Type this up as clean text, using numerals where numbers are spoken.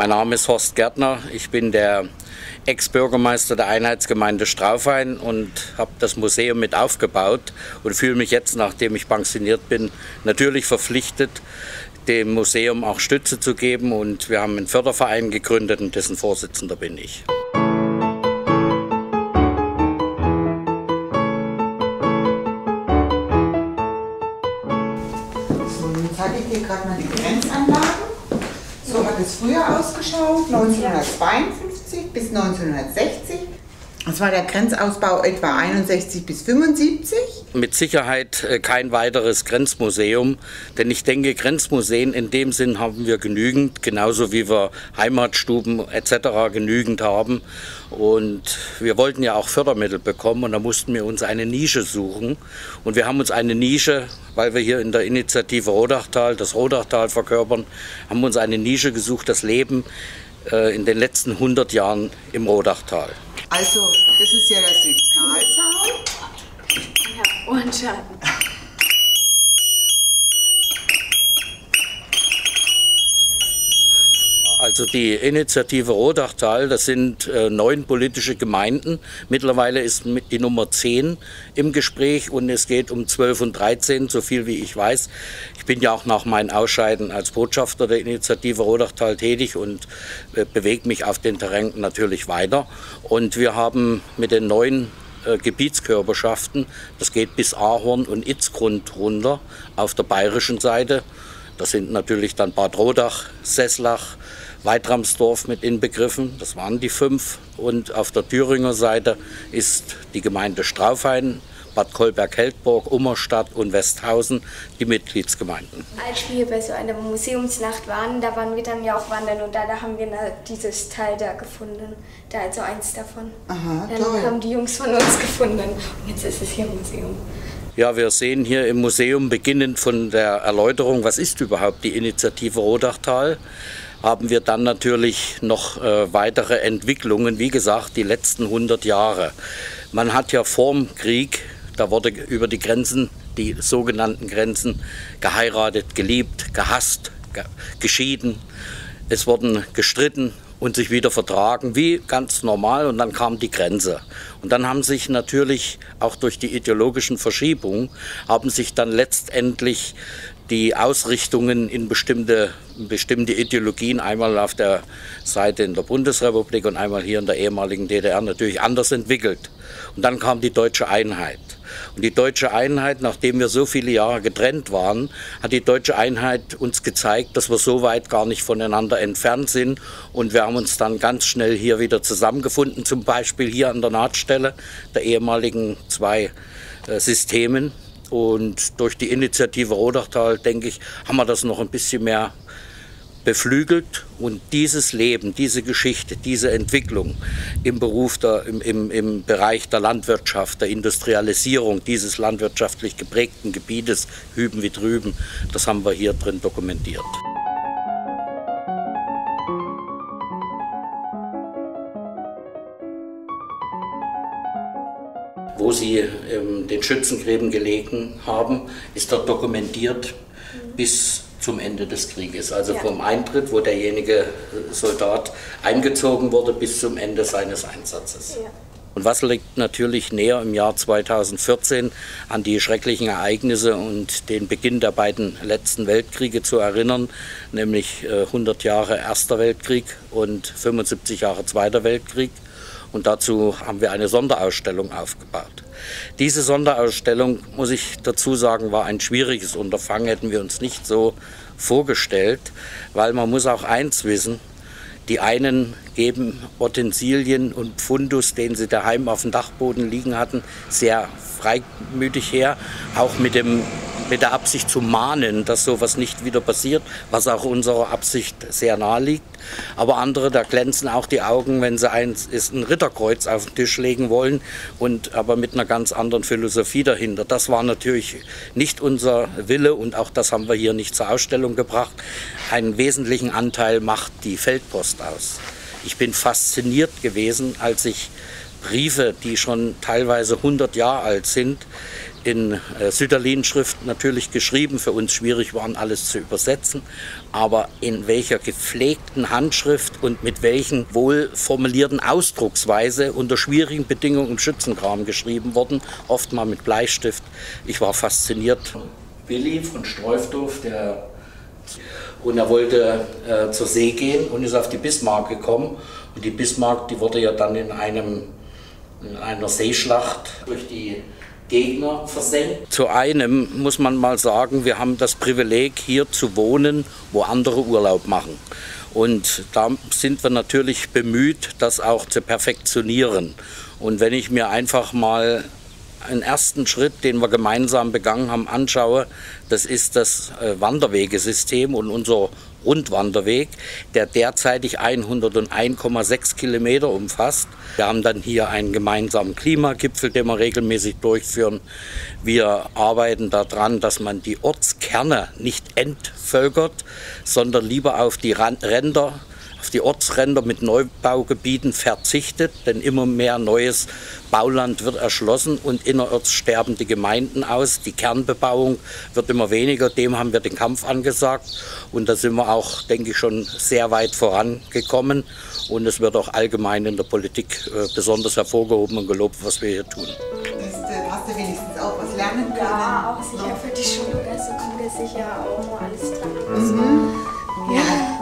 Mein Name ist Horst Gärtner, ich bin der Ex-Bürgermeister der Einheitsgemeinde Straufhain und habe das Museum mit aufgebaut und fühle mich jetzt, nachdem ich pensioniert bin, natürlich verpflichtet, dem Museum auch Stütze zu geben, und wir haben einen Förderverein gegründet und dessen Vorsitzender bin ich. So, jetzt zeige ich dir gerade mal die Grenzanlagen. So hat es früher ausgeschaut, 1952 bis 1960. Das war der Grenzausbau etwa 61 bis 75. Mit Sicherheit kein weiteres Grenzmuseum, denn ich denke, Grenzmuseen in dem Sinn haben wir genügend, genauso wie wir Heimatstuben etc. genügend haben. Und wir wollten ja auch Fördermittel bekommen, und da mussten wir uns eine Nische suchen. Und wir haben uns eine Nische, weil wir hier in der Initiative Rodachtal, das Rodachtal verkörpern, haben uns eine Nische gesucht, das Leben in den letzten 100 Jahren im Rodachtal. Also, das ist ja der Signalsaal. Ja, Ohrenschaden. Also die Initiative Rodachtal, das sind 9 politische Gemeinden. Mittlerweile ist die Nummer 10 im Gespräch und es geht um 12 und 13, so viel wie ich weiß. Ich bin ja auch nach meinem Ausscheiden als Botschafter der Initiative Rodachtal tätig und bewege mich auf den Terrain natürlich weiter. Und wir haben mit den 9 Gebietskörperschaften, das geht bis Ahorn und Itzgrund runter auf der bayerischen Seite. Das sind natürlich dann Bad Rodach, Seßlach, Weitramsdorf mit inbegriffen, das waren die 5. Und auf der Thüringer Seite ist die Gemeinde Straufhain, Bad Kolberg-Heldburg, Ummerstadt und Westhausen die Mitgliedsgemeinden. Als wir bei so einer Museumsnacht waren, da waren wir dann ja auch wandern und da haben wir dieses Teil da gefunden, da also eins davon. Aha, dann toll. haben die Jungs von uns gefunden und jetzt ist es hier im Museum. Ja, wir sehen hier im Museum, beginnend von der Erläuterung, was ist überhaupt die Initiative Rodachtal, haben wir dann natürlich noch weitere Entwicklungen, wie gesagt, die letzten 100 Jahre. Man hat ja vorm Krieg, da wurde über die Grenzen, die sogenannten Grenzen, geheiratet, geliebt, gehasst, geschieden. Es wurden gestritten und sich wieder vertragen, wie ganz normal, und dann kam die Grenze. Und dann haben sich natürlich auch durch die ideologischen Verschiebungen, haben sich dann letztendlich die Ausrichtungen in bestimmte Ideologien, einmal auf der Seite in der Bundesrepublik und einmal hier in der ehemaligen DDR, natürlich anders entwickelt. Und dann kam die deutsche Einheit. Und die deutsche Einheit, nachdem wir so viele Jahre getrennt waren, hat die deutsche Einheit uns gezeigt, dass wir so weit gar nicht voneinander entfernt sind. Und wir haben uns dann ganz schnell hier wieder zusammengefunden, zum Beispiel hier an der Nahtstelle der ehemaligen 2 Systemen. Und durch die Initiative Rodachtal, denke ich, haben wir das noch ein bisschen mehr beflügelt. Und dieses Leben, diese Geschichte, diese Entwicklung im im Bereich der Landwirtschaft, der Industrialisierung dieses landwirtschaftlich geprägten Gebietes, hüben wie drüben, das haben wir hier drin dokumentiert. Wo sie den Schützengräben gelegen haben, ist dort dokumentiert bis zum Ende des Krieges. Also vom Eintritt, wo derjenige Soldat eingezogen wurde, bis zum Ende seines Einsatzes. Ja. Und was liegt natürlich näher im Jahr 2014 an die schrecklichen Ereignisse und den Beginn der beiden letzten Weltkriege zu erinnern, nämlich 100 Jahre Erster Weltkrieg und 75 Jahre Zweiter Weltkrieg. Und dazu haben wir eine Sonderausstellung aufgebaut. Diese Sonderausstellung, muss ich dazu sagen, war ein schwieriges Unterfangen, hätten wir uns nicht so vorgestellt, weil man muss auch eins wissen, die einen geben Utensilien und Pfundus, den sie daheim auf dem Dachboden liegen hatten, sehr freimütig her, auch mit der Absicht zu mahnen, dass sowas nicht wieder passiert, was auch unserer Absicht sehr nahe liegt. Aber andere, da glänzen auch die Augen, wenn sie ein Ritterkreuz auf den Tisch legen wollen, aber mit einer ganz anderen Philosophie dahinter. Das war natürlich nicht unser Wille und auch das haben wir hier nicht zur Ausstellung gebracht. Einen wesentlichen Anteil macht die Feldpost aus. Ich bin fasziniert gewesen, als ich Briefe, die schon teilweise 100 Jahre alt sind, in Sütterlin-Schrift natürlich geschrieben. Für uns schwierig waren, alles zu übersetzen. Aber in welcher gepflegten Handschrift und mit welchen wohl formulierten Ausdrucksweise unter schwierigen Bedingungen im Schützengraben geschrieben worden, oft mal mit Bleistift. Ich war fasziniert. Willi von Streufdorf, er wollte zur See gehen und ist auf die Bismarck gekommen. Und die Bismarck, die wurde ja dann in einer Seeschlacht durch die Gegner versenkt. Zu einem muss man mal sagen, wir haben das Privileg, hier zu wohnen, wo andere Urlaub machen. Und da sind wir natürlich bemüht, das auch zu perfektionieren. Und wenn ich mir einfach mal einen ersten Schritt, den wir gemeinsam begangen haben, anschaue, das ist das Wanderwegesystem und unser Rundwanderweg, der derzeitig 101,6 Kilometer umfasst. Wir haben dann hier einen gemeinsamen Klimagipfel, den wir regelmäßig durchführen. Wir arbeiten daran, dass man die Ortskerne nicht entvölkert, sondern lieber auf die Ränder, auf die Ortsränder mit Neubaugebieten verzichtet, denn immer mehr neues Bauland wird erschlossen und innerorts sterben die Gemeinden aus. Die Kernbebauung wird immer weniger, dem haben wir den Kampf angesagt und da sind wir auch, denke ich, schon sehr weit vorangekommen und es wird auch allgemein in der Politik besonders hervorgehoben und gelobt, was wir hier tun. Hast du wenigstens auch was lernen können? Ja, auch sicher für die Schule, also kommen wir sicher auch mal alles dran. Ja.